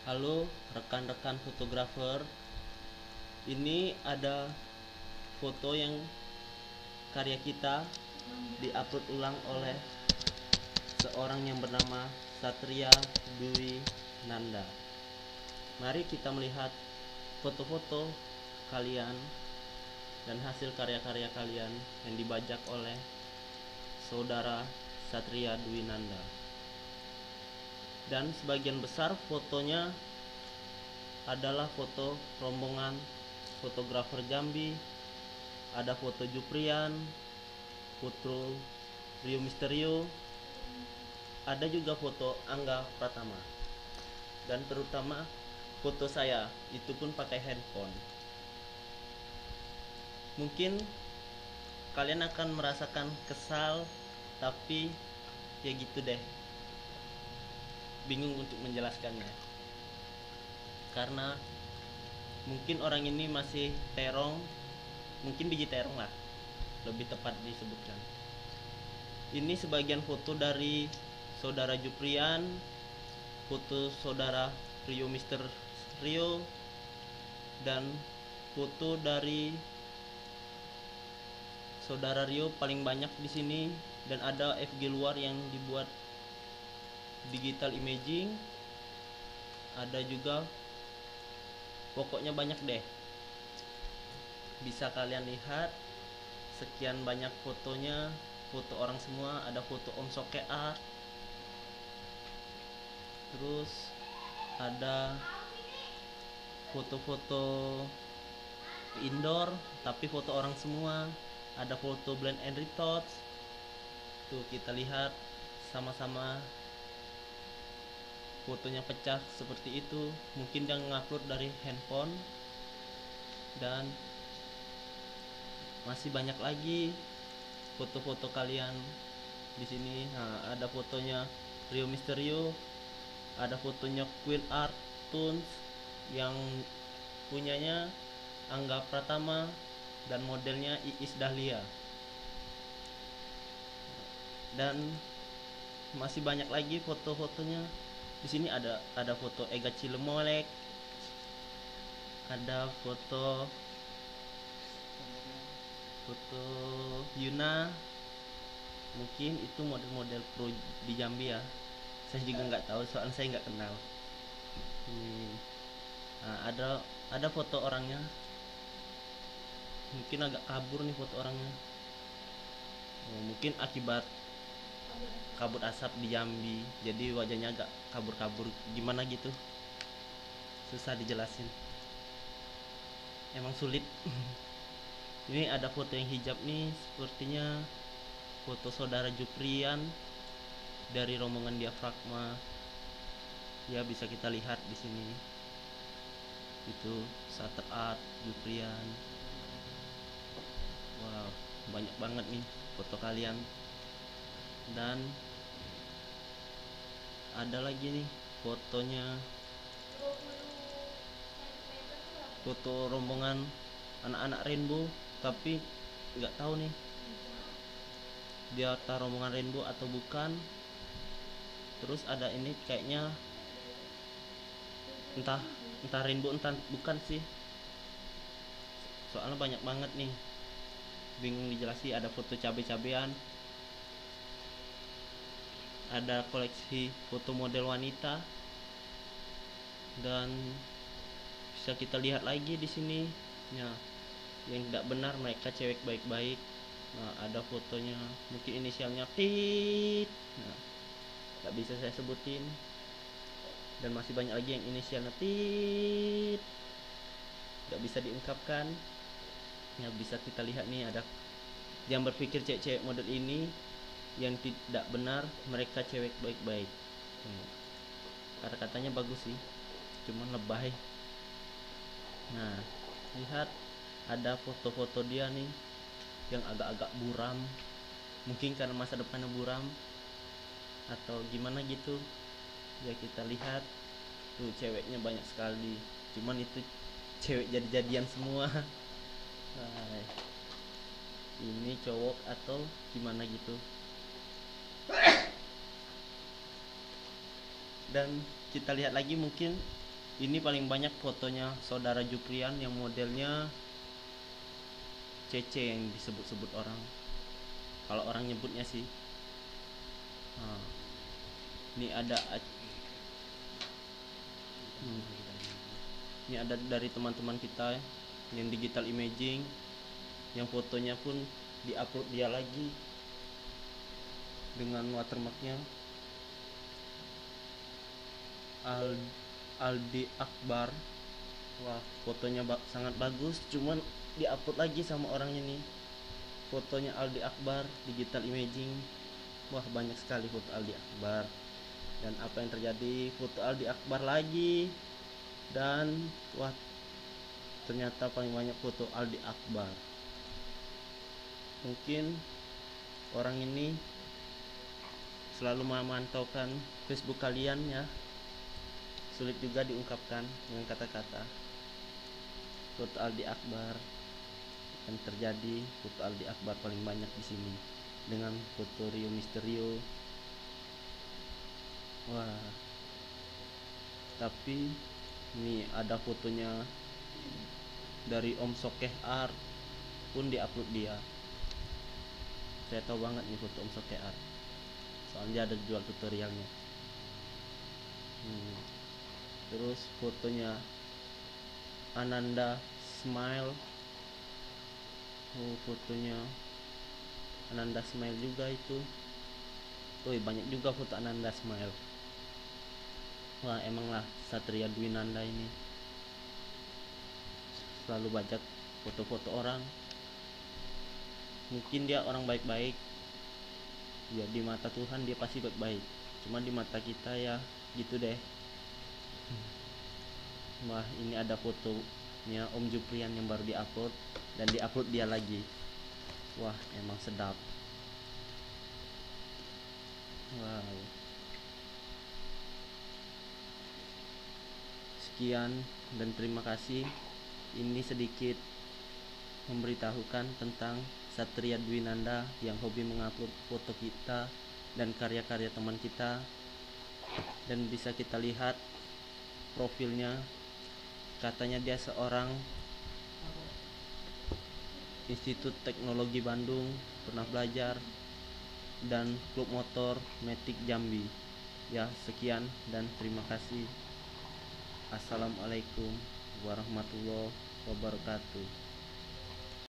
Halo rekan-rekan fotografer, ini ada foto yang karya kita diupload ulang oleh seorang yang bernama Satria Dwi Nanda. Mari kita melihat foto-foto kalian dan hasil karya-karya kalian yang dibajak oleh saudara Satria Dwi Nanda. Dan sebagian besar fotonya adalah foto rombongan fotografer Jambi, ada foto Juprian, foto Rio Misterio, ada juga foto Angga Pratama, dan terutama foto saya itu pun pakai handphone. Mungkin kalian akan merasakan kesal, tapi ya gitu deh, bingung untuk menjelaskannya karena mungkin orang ini masih terong, mungkin biji terong lah lebih tepat disebutkan. Ini sebagian foto dari saudara Juprian, foto saudara Rio Mister Rio, dan foto dari saudara Rio paling banyak di sini, dan ada FG luar yang dibuat digital imaging, ada juga, pokoknya banyak deh. Bisa kalian lihat sekian banyak fotonya, foto orang semua, ada foto Om Soke Art, terus ada foto-foto indoor tapi foto orang semua, ada foto blend and retouch. Tuh kita lihat sama-sama fotonya pecah seperti itu, mungkin dia ngupload dari handphone. Dan masih banyak lagi foto-foto kalian di sini. Nah, ada fotonya Rio Misterio, ada fotonya Queen Art Tunes yang punyanya Angga Pratama dan modelnya Iis Dahlia. Dan masih banyak lagi foto-fotonya. Di sini ada foto Ega Cilemolek, ada foto Yuna, mungkin itu model-model pro di Jambi ya, saya juga nggak tahu soalnya saya nggak kenal. Nah, ada foto orangnya, mungkin agak kabur nih foto orangnya. Mungkin akibat kabut asap di Jambi, jadi wajahnya agak kabur-kabur gimana gitu, susah dijelasin, emang sulit. Ini ada foto yang hijab nih, sepertinya foto saudara Juprian dari rombongan Diafragma. Ya bisa kita lihat di sini. Itu Sater Art Juprian. Wow, banyak banget nih foto kalian. Dan ada lagi nih fotonya, foto rombongan anak-anak Rainbow, tapi nggak tahu nih dia rombongan Rainbow atau bukan. Terus ada ini kayaknya entah Rainbow entah bukan sih, soalnya banyak banget nih, bingung dijelasin. Ada foto cabe-cabean, ada koleksi foto model wanita, dan bisa kita lihat lagi di sini ya, yang tidak benar mereka cewek baik-baik. Nah, ada fotonya, mungkin inisialnya Tit, nah, nggak bisa saya sebutin. Dan masih banyak lagi yang inisialnya Tit, nggak bisa diungkapkan. Ya bisa kita lihat nih, ada yang berpikir cewek-cewek model ini yang tidak benar, mereka cewek baik-baik. Kata-katanya bagus sih, cuman lebay. Nah, lihat ada foto-foto dia nih yang agak-agak buram, mungkin karena masa depannya buram atau gimana gitu ya. Kita lihat tuh ceweknya banyak sekali, cuman itu cewek jadi-jadian semua. Nah, ini cowok atau gimana gitu. Dan kita lihat lagi, mungkin Ini paling banyak fotonya saudara Juprian yang modelnya Cece yang disebut-sebut orang, kalau orang nyebutnya sih. Nah, ini ada ini ada dari teman-teman kita yang digital imaging, yang fotonya pun diupload dia lagi dengan watermarknya Aldi Akbar. Wah, fotonya sangat bagus, cuman diupload lagi sama orangnya nih. Fotonya Aldi Akbar digital imaging. Wah, banyak sekali foto Aldi Akbar. Dan apa yang terjadi, foto Aldi Akbar lagi, dan wah, ternyata paling banyak foto Aldi Akbar. Mungkin orang ini selalu memantaukan Facebook kalian ya. Sulit juga diungkapkan dengan kata-kata. Foto Aldi Akbar yang terjadi, foto Aldi Akbar paling banyak di sini dengan foto Rio Misterio. Wah, tapi ini ada fotonya dari Om Sokeh Art pun diupload dia. Saya tahu banget nih foto Om Sokeh Art, soalnya ada jual tutorialnya. Terus fotonya Ananda Smile. Fotonya Ananda Smile juga itu. Banyak juga foto Ananda Smile. Wah, emanglah Satria Dwinanda ini selalu bajak foto-foto orang. Mungkin dia orang baik-baik ya, di mata Tuhan dia pasti baik-baik, cuma di mata kita ya gitu deh. Wah, ini ada fotonya Om Juprian yang baru diupload dan diupload dia lagi. Wah, emang sedap. Wow. Sekian dan terima kasih. Ini sedikit memberitahukan tentang Satria Dwinanda yang hobi mengupload foto kita dan karya-karya teman kita. Dan bisa kita lihat profilnya, katanya dia seorang Institut Teknologi Bandung, pernah belajar, dan klub motor Matic Jambi. Ya, sekian dan terima kasih. Assalamualaikum warahmatullahi wabarakatuh.